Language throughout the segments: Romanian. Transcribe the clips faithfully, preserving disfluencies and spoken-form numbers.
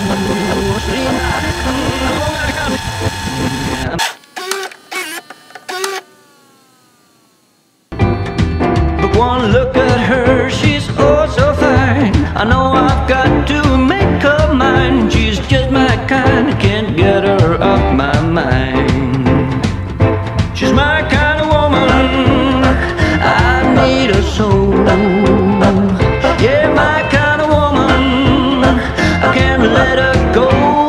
But one look at her, she's oh so fine. I know I've got to make her mine. She's just my kind, I can't get her off my mind. She's my kind of woman, I need her so. Yeah, my kind of woman, I can't let her go.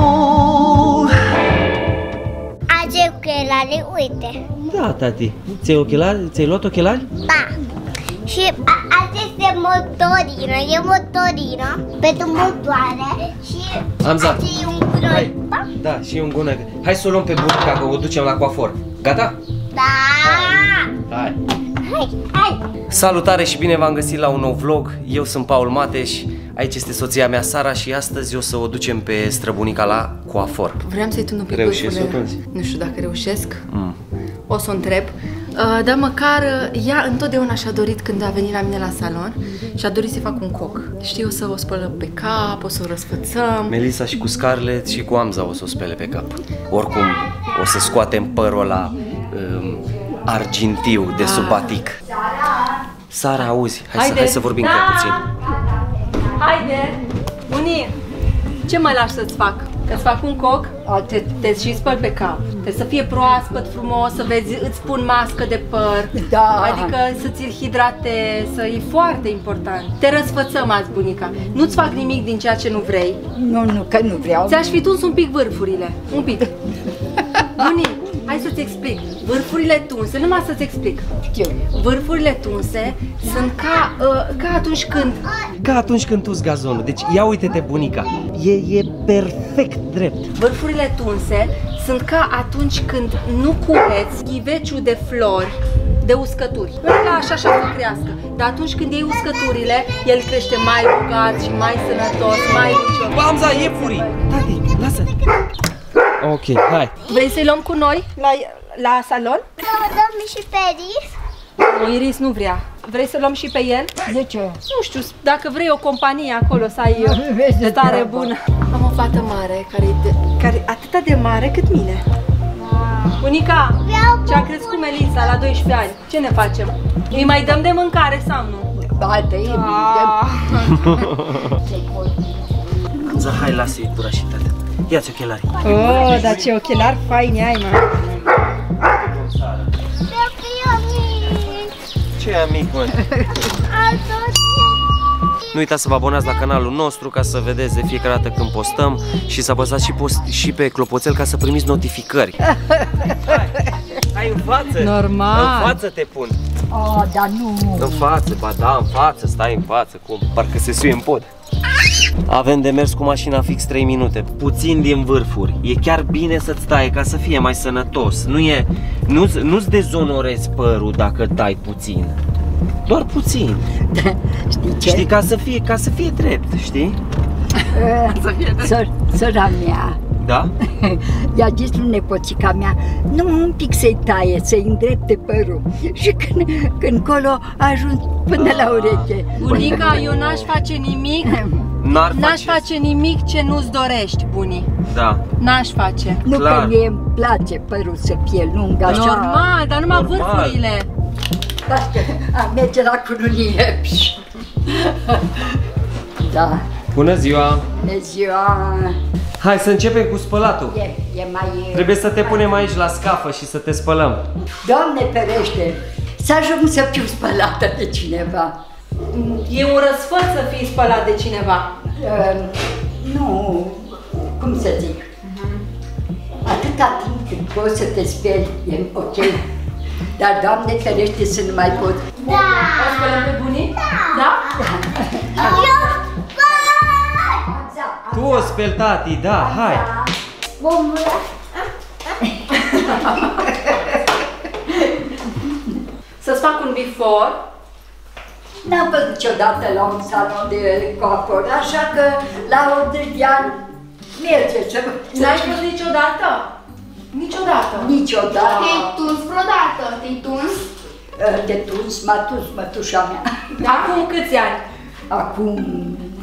Azi ochelari, uite. Da, tati. Ți-ai ochelari? Ți-ai luat ochelari? Da. Și asta este motorină, e motorină pentru motoare și Hamza, asta e un gunoi. Hai. Da, și un gunoi. Hai să o luăm pe bunica, că o ducem la coafor. Gata? Da! Hai! Hai, hai! Salutare și bine v-am găsit la un nou vlog. Eu sunt Paul Mateș, aici este soția mea Sara și astăzi o să o ducem pe străbunica la coafor. Vreau să-i tun un pic Reușești să o vârfurile. tunzi? Nu știu dacă reușesc. Mm. O să o întreb. Uh, dar măcar uh, ea întotdeauna și-a dorit când a venit la mine la salon și-a dorit să fac un coc. Știi, o să o spălăm pe cap, o să o răsfățăm. Melissa și cu Scarlett și cu Hamza o să o spele pe cap. Oricum, o să scoatem părul ăla um, argintiu de sub batic. Sara, auzi, hai, Haide. să, hai să vorbim Da. chiar puțin. Haide! Unii, ce mai lași să-ți fac? Că-ți fac un coc, te, te și spăl pe cap. Trebuie să fie proaspăt, frumos, să vezi, îți pun mască de păr. Da. Adică să ți-l hidratezi, să e foarte important. Te răsfățăm azi, bunica. Nu-ți fac nimic din ceea ce nu vrei. Nu, nu, că nu vreau. Ți-aș fi tuns un pic vârfurile, un pic. Bunii, hai să-ți explic. Vârfurile tunse, numai să-ți explic. Știu. Vârfurile tunse sunt ca, uh, ca atunci când... Ca atunci când tuzi gazonul. Deci ia uite-te, bunica. E, e perfect drept. Vârfurile tunse sunt ca atunci când nu cureți ghiveciul de flori de uscături. Nu e ca așa așa să crească, dar atunci când iei uscăturile, el crește mai bogat și mai sănătos, mai lucios. Hamza, iepurii! Tati, lasă! Ok, hai! Vrei să-i luăm cu noi la, la salon? Să o dăm și pe Iris? Nu, Iris nu vrea. Vrei să luăm și pe el? De ce? Nu știu, dacă vrei o companie acolo să ai Vezi de stare treabă. bună. Am o fată mare care e de, care atât de mare cât mine. Bunica, ce-a crescut Melissa la doisprezece ani, ce ne facem? Îi mai dăm de mâncare sau nu? Da, de e Hamza, hai, lasă-i gura și tata. Ia-ți ochelarii. Oh, dar ce ochelari faini ai, mă! Să fie mic! Ce e mic, mă? Nu uitați să vă abonați la canalul nostru ca să vedeți de fiecare dată când postăm și să apăsați și, post și pe clopoțel ca să primiți notificări. Hai, hai în față! Normal. În față te pun! Oh, dar nu. În față, ba da, în față, stai în față, cum? Parcă se suie în pod. Avem de mers cu mașina fix trei minute, puțin din vârfuri. E chiar bine să-ți tai ca să fie mai sănătos. Nu e, nu-ți nu-ți dezonorezi părul dacă tai puțin. Doar puțin. Știi ce? Știi, ca să fie, ca să fie drept, știi? Sor, sora mea, Da? i-a zis lui nepoțica mea, nu un pic să-i taie, să-i îndrepte părul. Și când, când colo a ajuns până la ureche. Bunica, eu n-aș face nimic, N-ar n-aș face. face nimic ce nu-ți dorești, bunii. Da. N-aș face. Nu, Clar. că mie îmi place părul să fie lung, așa. Normal, dar numai Normal. vârfurile. Da, că a merge la cununie. Da, Bună ziua! bună ziua. Hai să începem cu spălatul. E, e mai... Trebuie să te punem aici la scafă și să te spălăm. Doamne ferește, să ajung să fiu spălată de cineva. E un răsfăț să fii spălat de cineva. Uh, nu, cum să zic, atâta timp cât poți să te speli, e ok. Dar, Doamne ferește, să nu mai pot. Da! O spălăm pe bunii? Da? Eu spăl! Tu o speli, tati, da, hai. Omule! Să-ți fac un before. N-am fost niciodată la un salon de coafor, așa că la optzeci de ani merge să... N-ai fost niciodată? Niciodată. Niciodată. Te-ai tuns vreodată? Te-ai tuns? De tuns, m-a tuns mătușa mea. Acum câți ani? Acum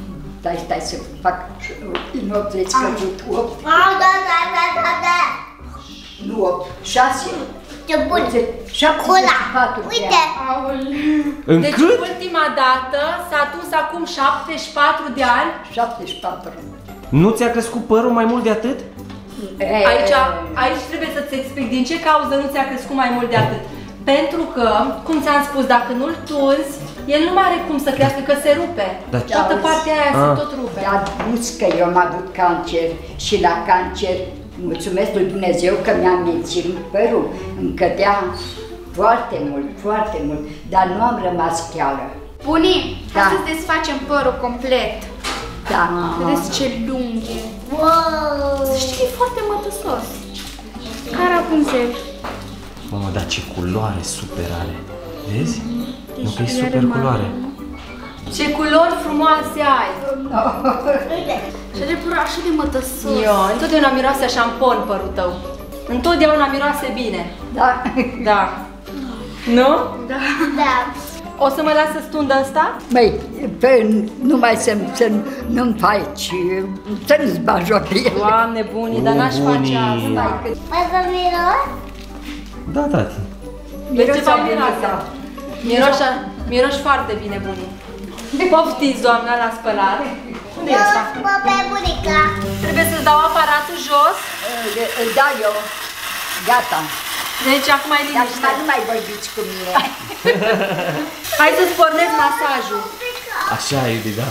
Stai, stai să fac nu treci căzut opt. Da, da, da, da, da, da. Nu opt, șase. Ce bun. șaptezeci și patru. Uite. În Deci cât? ultima dată s-a tuns acum șaptezeci și patru de ani. șaptezeci și patru. Nu ți-a crescut părul mai mult de atât? Aici, aici trebuie să-ți explic din ce cauză nu ți-a crescut mai mult de atât. Pentru că, cum ți-am spus, dacă nu-l tunzi, el nu mai are cum să crească, că se rupe. Da. Toată partea aia se Ah. tot rupe. Dar spus că eu am avut cancer și la cancer, mulțumesc lui Dumnezeu că mi-am menținut părul, îmi cădea foarte mult, foarte mult, dar nu am rămas cheală. Bunii, Da. astăzi desfacem părul complet. Da. Vedeți ce lung e. Wow! Să știi că e foarte mătăsos. Ca Rapunzel. Mamă, dar ce culoare super are. Vezi? Nu că e Deci super are culoare. Ce culori frumoase ai! Și are părul așa de mătăsos. Io, întotdeauna miroase a șampon părul tău. Întotdeauna miroase bine. Da. Da. Nu? Da. Da. O să mă las să stundă ăsta? Măi, pe, numai să, să nu-mi faci, să nu-ți bagi joc de ele. Doamne bunii, dar n-aș face Bunii. asta. Mai să miros? Da, tati. Deci ce faci miroase? Miroși, miroși foarte bine bunii. Poftiți, doamna, la spălare. Unde e asta? Eu pe bunica. Trebuie să-ți dau aparatul jos. Da, eu. Gata. Deci acum ai Dar liniște. nu mai vorbiți cu mine. Hai să-ți pornesc masajul. Așa, iubi, da.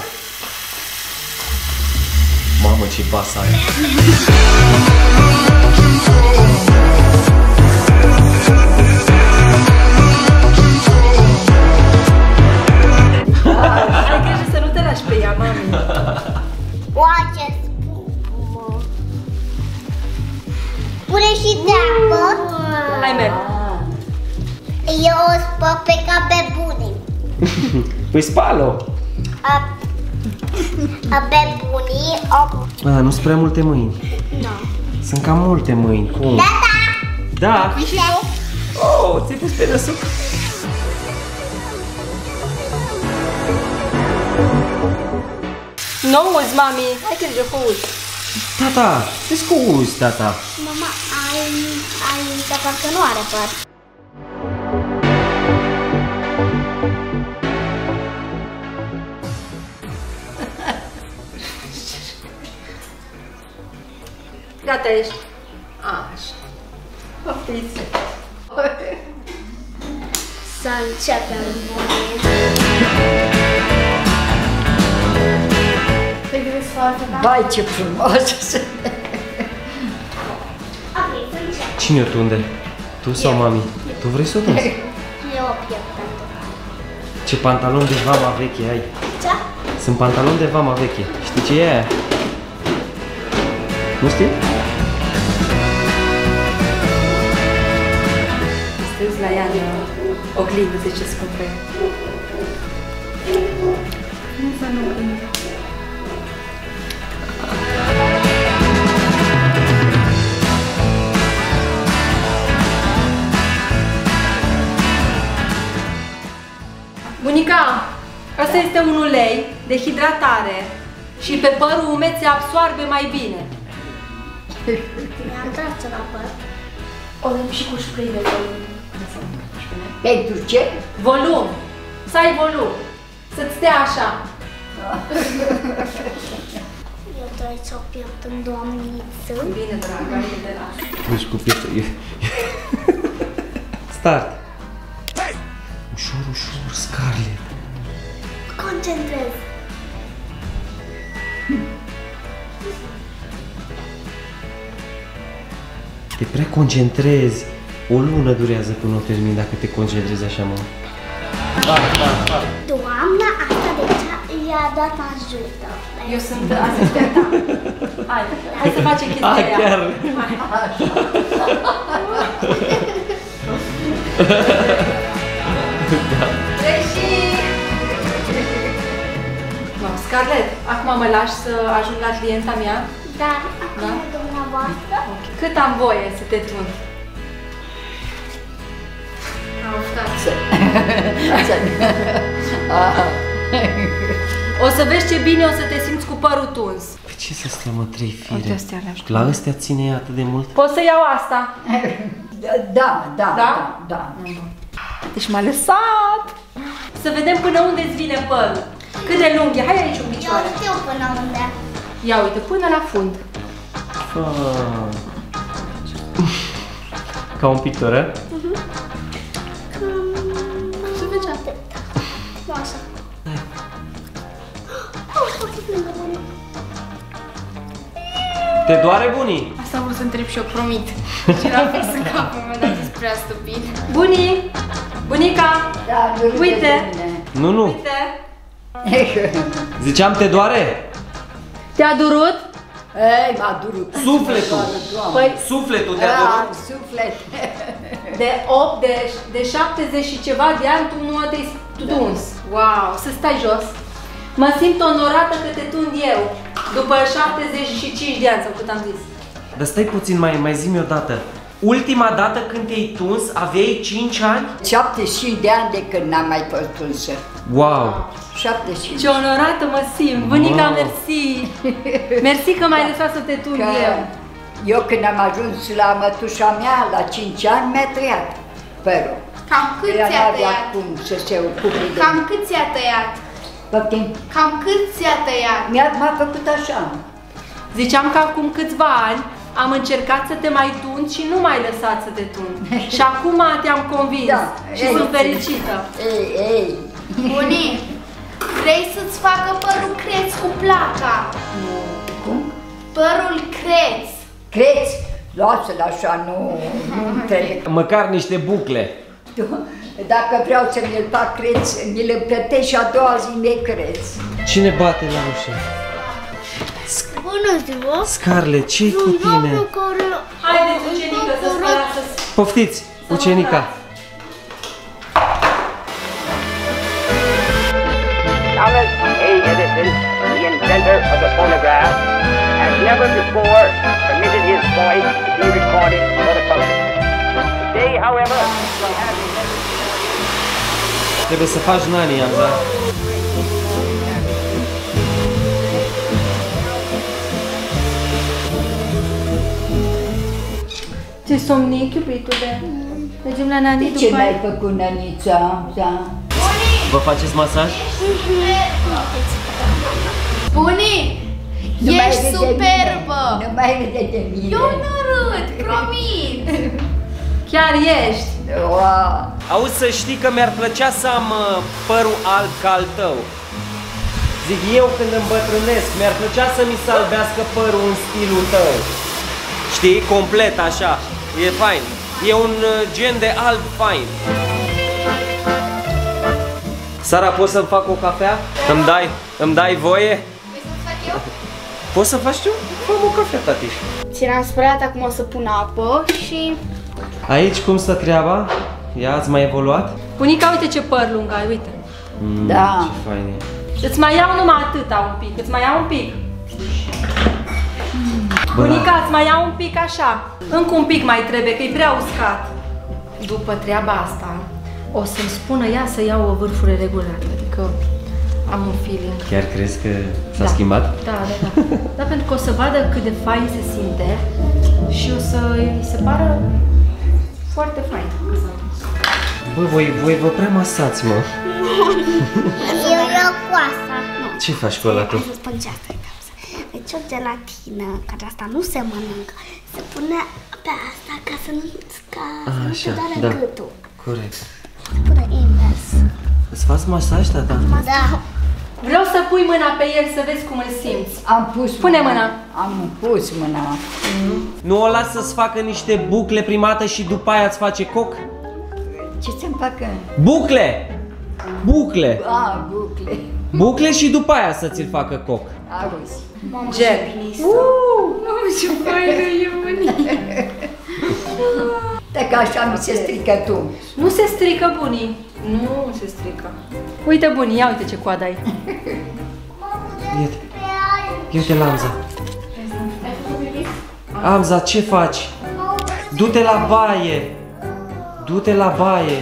Mamă, ce bas are. Ai grijă să nu te lași pe ea, mami. Oace spumă. Pune și de apă. Hai, merg. Eu o spăl pe ca pe bunii. Păi spală-o. A, a pe bunii o... A, nu-s prea multe mâini. Da. Sunt cam multe mâini. Cum? Da, da. Da. Și tu? Oh, ți-ai pus pe deasupra. Nu uzi, mami. Hai grijă că uzi. Tata, te scuzi, tata. Mama, ai, ai, dar parcă nu are păr. Gata ești. Așa. Poftiți. Să începem. Te gândesc foarte tare? Vai, ce frumoasă sunt. Ok, să începem. Cine o tunde? Tu sau mami? Tu vrei să o tunzi? Eu o pierd pentru că. Ce pantalon de vama veche ai? Ce? Sunt pantaloni de vama veche. Știi ce e aia? Nu știi? Stăzi la ea în oglindă, de ce scumpă e. Nu să nu oglindă. Bunica, asta este un ulei de hidratare și pe părul umed se absoarbe mai bine. Mi-am tras la păr. O dăm și cu spray de volum. Pentru ce? Volum! Să ai volum! Să-ți stea așa! Eu trebuie să o pierd în doamniță. Bine, dragă, ai de la. Deci cu pietre. Start! Ușor, ușor, Scarlett. Concentrez. Te prea concentrezi. O lună durează până o termin dacă te concentrezi așa mult. Doamna asta de ce i-a dat ajută. Eu sunt asistenta. Hai, hai să facem chestia Ah, aia. chiar? Hai. Reși! No, Scarlett, acum mă lași să ajung la clienta mea? Dar acum dumneavoastră? Cât am voie să te tun? Am oftat. O să vezi ce bine o să te simți cu părul tuns. Pe ce să stăm, mă, trei fire? Uite, astea alea. La astea ține ea atât de mult? Pot să iau asta? Da, da, da, Da? da. Deci m-a lăsat. Să vedem până unde îți vine părul. Cât de lung e? Hai aici un Eu picioare. știu până unde. Ia uite, până la fund. Ah. Ca un pictor, Să vezi atât. Nu așa. Te doare, bunii? Asta vreau să întreb și eu, promit. Și era fix în capul meu, dar e prea stupid. Bunii, bunica, Da, nu râde Uite. de mine. Nu, nu. uite, Ziceam, te doare? te-a durut? Ei, m-a durut. Sufletul. Păi, Sufletul te-a Da, dorit? suflet. de opt, de, de șaptezeci și ceva de ani tu nu te-ai tuns. Wow, să stai jos. Mă simt onorată că te tund eu. După șaptezeci și cinci de ani, sau cât am zis. Dar stai puțin, mai, mai zi-mi o dată. Ultima dată când te-ai tuns, aveai cinci ani? șaptezeci și cinci de ani de când n-am mai fost tunsă. Wow! șaptezeci și cinci. Ce onorată mă simt. Bunica, Wow. mersi. Mersi că m-ai lăsat să te tund Că eu. eu când am ajuns la mătușa mea, la cinci ani, mi-a tăiat părul. Cam cât Ea ți-a n-avea tăiat? cum să se ocupe de... Cam cât ți-a tăiat? Păi, Cam cât ți-a tăiat? mi-a- m-a făcut așa. Ziceam că acum câțiva ani am încercat să te mai tund și nu m-ai lăsat să te tund. Și acum te-am convins Da. și Ei, sunt fericită. Ei, ei. Bunii, vrei să-ți facă părul creț cu placa? Cum? Părul creț. Crezi? Lasă-l așa, nu, nu trebuie. Măcar niște bucle. Dacă vreau să mi-l fac creț, mi-l împlătesc și a doua zi mi-e creț. Cine bate la ușă? Bună ziua! Scarlett, ce-i cu tine? Haideți, ucenică, să spălați, să Poftiți, ucenica. Thomas A. Edison, the inventor of the phonograph, has never before permitted his voice to be recorded for the public. Today, however, he has Trebuie să faci nani, Amza. Ce somnic, iubitule. Mergem la nani De ce după n-ai aia. făcut, nănița? Da. Vă faceți masaj? Bunii, Nu mai ești râde de superbă! mine. Nu mai râde de mine. Eu nu râd, promit! Chiar ești. Wow. Auzi, să știi că mi-ar plăcea să am uh, părul alb ca al tău. Zic, eu când îmbătrânesc, mi-ar plăcea să mi se albească părul în stilul tău. Știi? Complet așa. E fain. E un uh, gen de alb fain. Sara, poți să-mi fac o cafea? Îmi dai, îmi dai voie? Vrei să fac eu? Poți să faci tu? Fă o cafea, tatiș. Ți l-am spălat, acum o să pun apă și... Aici cum stă treaba? Ia, ați mai evoluat? Bunica, uite ce păr lung ai, uite. Mm, Da. Ce fain e. Îți mai iau numai atâta un pic, îți mai iau un pic. Bunica, îți mai iau un pic așa. Încă un pic mai trebuie, că e prea uscat. După treaba asta, o să-mi spună ea să iau o vârfure regulată, adică am un feeling. Chiar crezi că s-a Da. schimbat? Da, da, da. Da, pentru că o să vadă cât de fain se simte și o să îi se pară foarte fain. Bă, voi, voi vă prea masați, mă. Eu iau cu asta. Nu. Ce faci cu ăla tu? Hai să spun ce asta e capsa. Deci o gelatină, care asta nu se mănâncă, se pune pe asta ca să nu, ca să nu te Așa, doare da. gâtul. Corect. Se pune invers. Îți faci masaj, tata? Da. Vreau să pui mâna pe el să vezi cum îl simți. Am pus Pune mâna. Am pus mâna. Nu o las să-ți facă niște bucle primată și după aia îți face coc? Ce să-mi facă? Bucle! Bucle! A, bucle. Bucle și după aia să ți-l facă coc. Auzi. Gen. Dacă așa mi se strică tu. Nu se strică, bunii. Nu se strică. Uite, bunii, ia uite ce coadă ai. Iute. Iute la Amza. Amza, ce faci? Du-te la baie! Du-te la baie!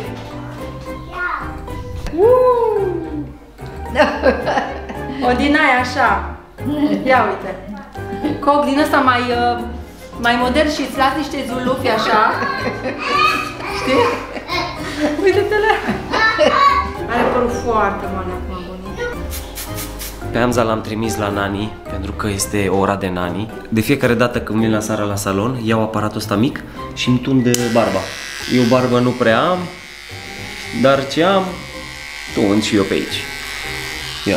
O din aia așa. Ia uite. Coc din ăsta mai, uh, mai modern și îți las niște zulufi așa. Știi? Uite-te la... Are părul foarte mare acum, bunic. Pe Hamza l-am trimis la nani, pentru că este ora de nani. De fiecare dată când vin la seara la salon, iau aparatul ăsta mic și îmi tund barba. Eu barbă nu prea am, dar ce am, tund și eu pe aici. Ia.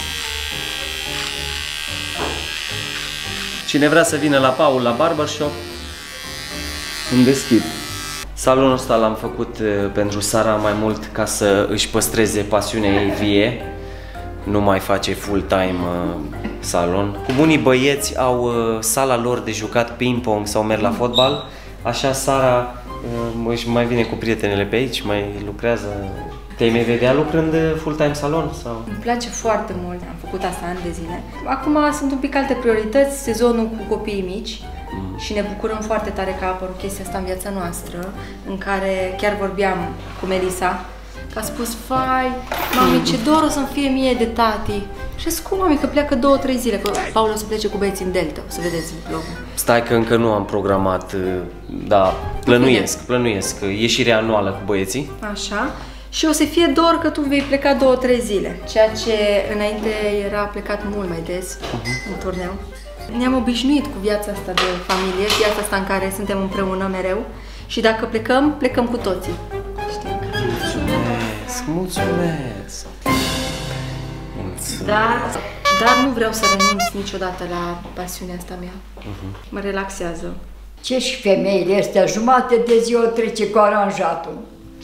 Cine vrea să vină la Paul la barbershop, îmi deschid. Salonul ăsta l-am făcut pentru Sara mai mult ca să își păstreze pasiunea ei vie. Nu mai face full-time uh, salon. Cu bunii băieți au uh, sala lor de jucat ping-pong sau merg la fotbal. Așa Sara uh, își mai vine cu prietenele pe aici, mai lucrează. Te-ai mai vedea lucrând full-time salon? Sau? Îmi place foarte mult, am făcut asta ani de zile. Acum sunt un pic alte priorități, sezonul cu copiii mici. Mm. Și ne bucurăm foarte tare că a apărut chestia asta în viața noastră, în care chiar vorbeam cu Melissa. Că a spus, fai, mami, ce dor o să-mi fie mie de tati. Și zic, cum, mami, că pleacă două, trei zile, că Paul o să plece cu băieții în Delta, o să vedeți vlogul. Stai că încă nu am programat, da, plănuiesc, plănuiesc ieșirea anuală cu băieții. Așa. Și o să fie dor că tu vei pleca două, trei zile, ceea ce înainte era plecat mult mai des uh-huh. în turneu. Ne-am obișnuit cu viața asta de familie, viața asta în care suntem împreună mereu și dacă plecăm, plecăm cu toții. Mulțumesc, mulțumesc. mulțumesc. Dar, dar nu vreau să renunț niciodată la pasiunea asta mea. Uh-huh. Mă relaxează. Ce și femeile astea, jumate de zi o trece cu aranjatul.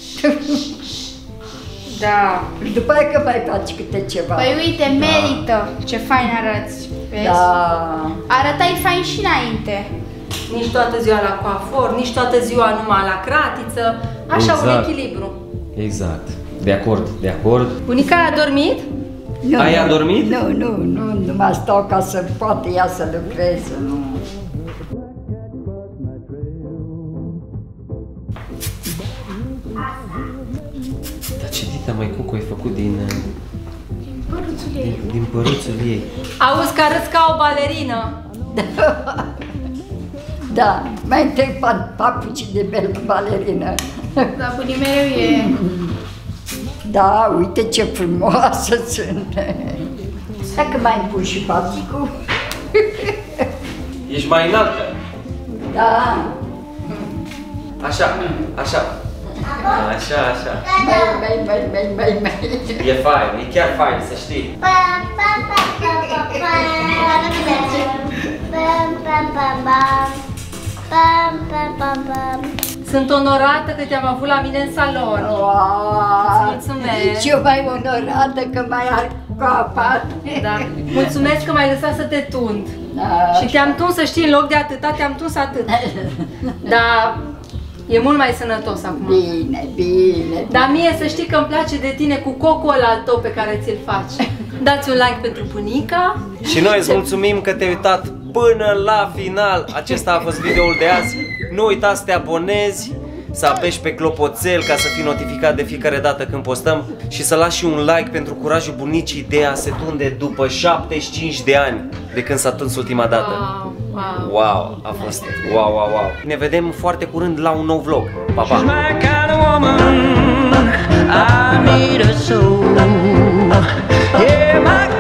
Da. După aia că mai faci câte ceva. Păi uite, merită. Ce fain arăți. Vezi? Da. Arătai fain și înainte. Nici toată ziua la coafor, nici toată ziua numai la cratiță. Așa, exact. Un echilibru. Exact. De acord, de acord. Bunica a dormit? Nu, Ai adormit? Nu, nu, nu, nu mai stau ca să poată ea să lucreze, nu. Dar ce dita mai Cucu ai făcut din... Din păruțul ei. Din, din păruțul ei. Auzi că arăți ca o balerină. Da, mai întâi papuci de balerină. Da, bunii mereu e... Da, uite ce frumoasă sunt. Dacă mai îmi pun și paticul. Ești mai înaltă. Da. Așa, așa. Așa, așa. Mai, mai, mai, mai, mai, mai. E fain, e chiar fain, să știi. Sunt onorată că te-am avut la mine în salon. Wow. Îți mulțumesc. Și eu mai onorată că mai ai capat. Da. Mulțumesc că m-ai lăsat să te tund. Da. Și te-am tuns, să știi, în loc de atâta, te-am tuns atât. Dar e mult mai sănătos acum. Bine, bine. Dar mie să știi că îmi place de tine cu cocul ăla al tău pe care ți-l faci. Dați un like pentru bunica. Și noi îți mulțumim că te-ai uitat până la final. Acesta a fost videoul de azi. Nu uita să te abonezi, să apeși pe clopoțel ca să fii notificat de fiecare dată când postăm și să lași și un like pentru curajul bunicii de a se tunde după șaptezeci și cinci de ani de când s-a tuns ultima dată. Wow, wow. Wow, a fost wow, wow, wow. Ne vedem foarte curând la un nou vlog. Pa, pa! She's my kind of woman. I need her so. Yeah, my